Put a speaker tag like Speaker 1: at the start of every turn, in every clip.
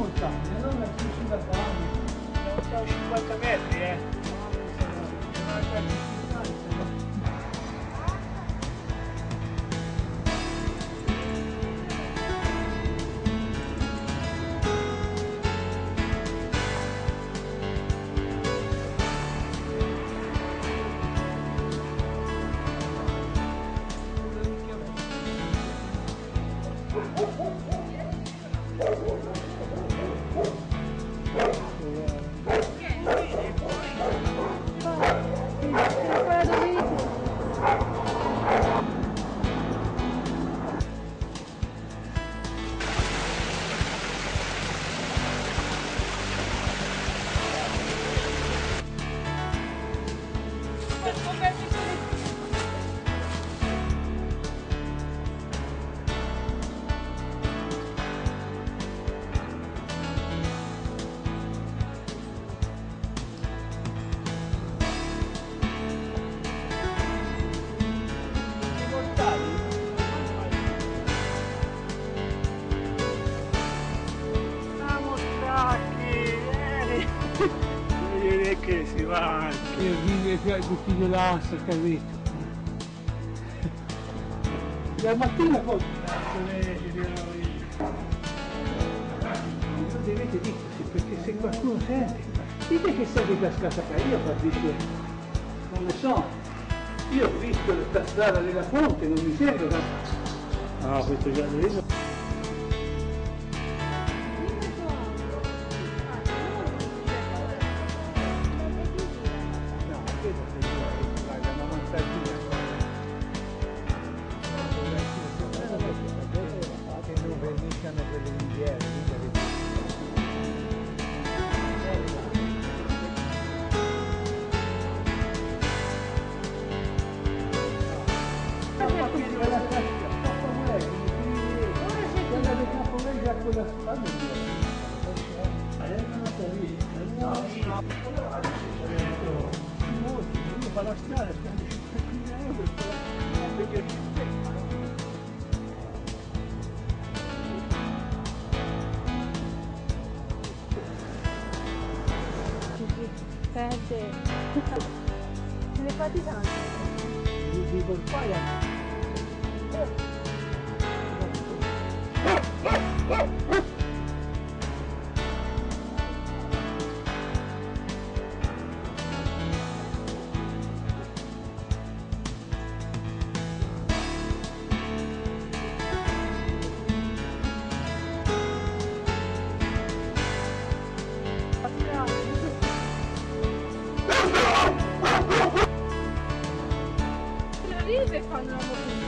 Speaker 1: montagna, non è sulla bagno. Siamo 50 metri, che si va anche. Io vivo il cucchiaio l'ossa, capito? La mattina poi non dovete dirsi, perché se qualcuno sente, dite che siete cascata qua, io dice, non ne so, io ho visto la strada della fonte, non mi sembra. No, questo già lo vedo. Con la spalla io fa la strada, spende 5.000 euro per
Speaker 2: perde. Ne fate tanto.
Speaker 1: Dico il paio.
Speaker 2: E fanno la motina.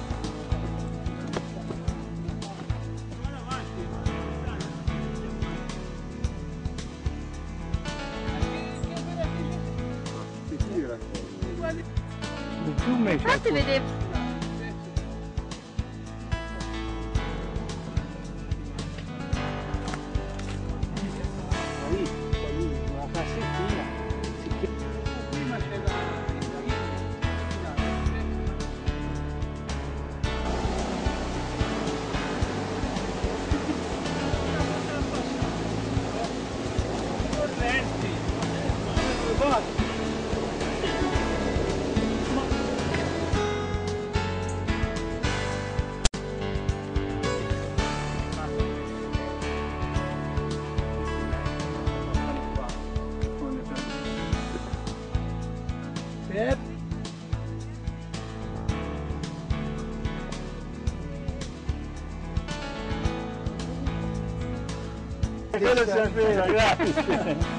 Speaker 2: Fate vedere.
Speaker 1: Una cassettina. Prima c'è la quello sapeva, grazie.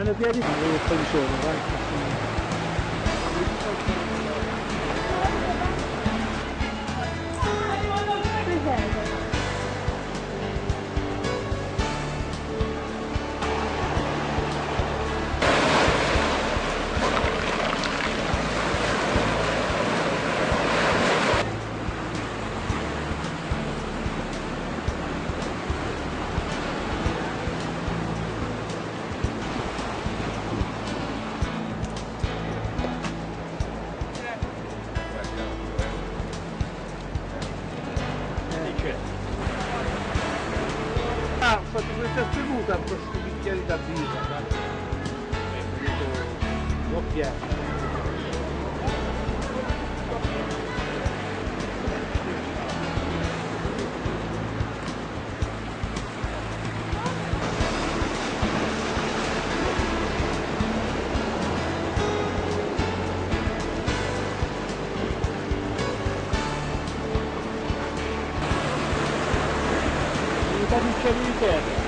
Speaker 1: Stanno in piedi? Non vedo poi solo, vai. Ho fatto questa spremuta a questi bicchieri da birra, l'ho pieno. Bicchieri di terra.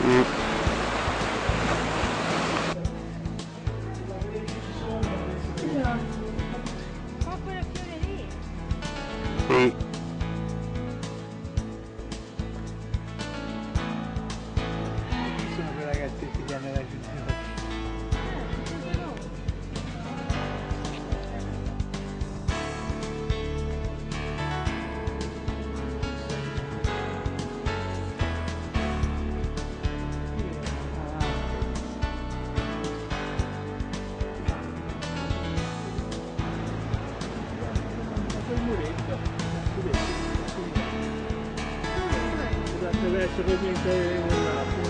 Speaker 2: Ma quella fiore lì?
Speaker 3: Sì.
Speaker 1: Chi sono quei ragazzetti che hanno raggiunto oggi? Il muretto, deve essere praticamente nell'attimo.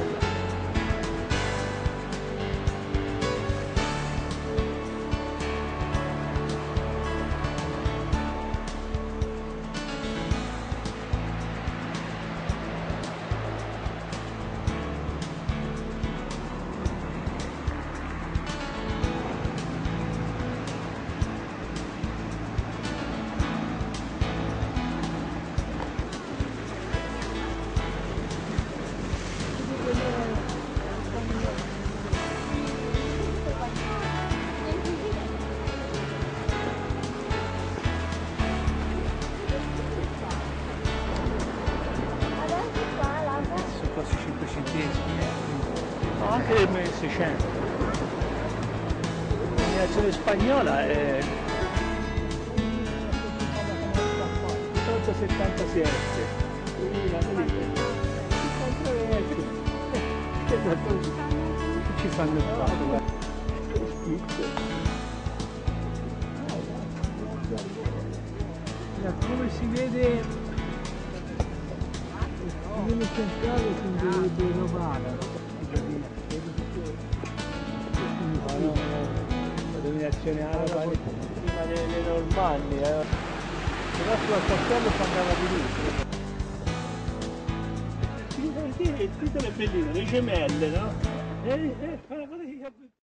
Speaker 1: Quasi 5 centesimi, anche 600. La denominazione spagnola è 1877. Ci fanno il fatto, come si vede il centrale si dovrebbe Novara, la dominazione araba prima delle Normanni, però sulla castello si andava di lì. Il titolo è bellino, le gemelle, no?